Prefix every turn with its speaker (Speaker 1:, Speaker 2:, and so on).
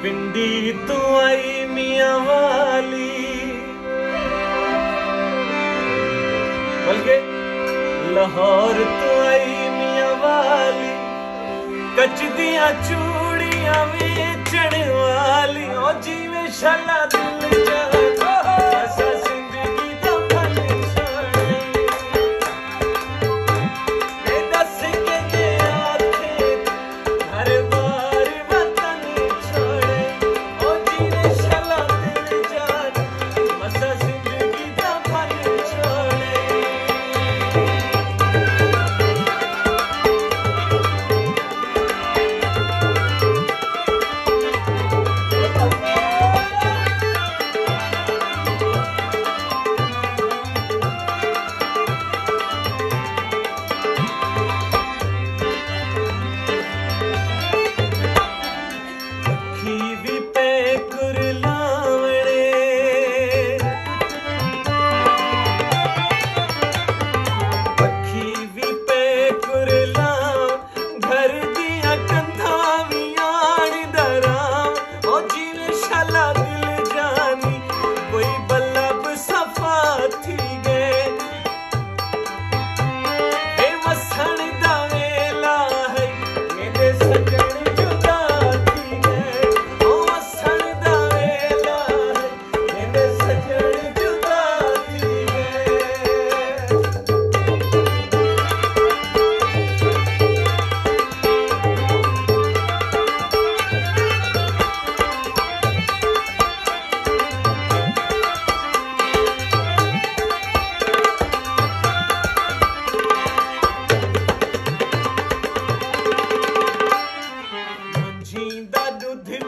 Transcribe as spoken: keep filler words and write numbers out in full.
Speaker 1: पिंडी तू आई मियां वाली, बल्कि लाहौर तू आई मियां वाली, कच दियां चूड़ियां वेचण वाली, ओ जिवें शाला दिल जाए ऐसा जिंदगी दा फल छोड़े, ए दस के दे आखे हर बार वतन छोड़े, ओ जिवें शाला दिल जाए ऐसा जिंदगी दा फल छोड़े। दूध